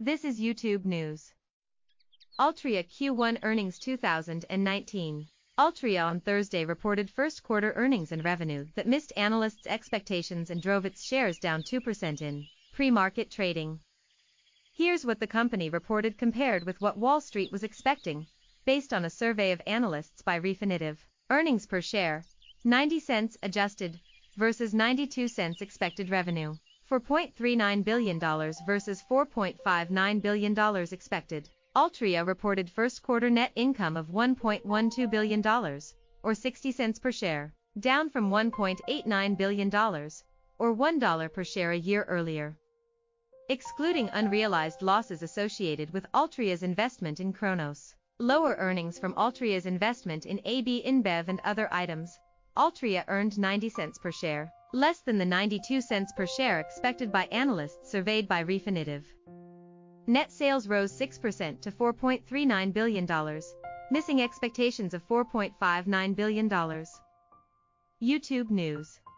This is YouTube News. Altria Q1 Earnings 2019. Altria on Thursday reported first quarter earnings and revenue that missed analysts' expectations and drove its shares down 2% in pre-market trading. Here's what the company reported compared with what Wall Street was expecting, based on a survey of analysts by Refinitiv. Earnings per share, 90 cents adjusted, versus 92 cents expected revenue. $4.39 billion versus $4.59 billion expected. Altria reported first quarter net income of $1.12 billion, or 60 cents per share, down from $1.89 billion, or $1 per share a year earlier. Excluding unrealized losses associated with Altria's investment in Cronos, lower earnings from Altria's investment in AB InBev and other items, Altria earned 90 cents per share, less than the 92 cents per share expected by analysts surveyed by Refinitiv. Net sales rose 6% to $4.39 billion, missing expectations of $4.59 billion. YouTube News.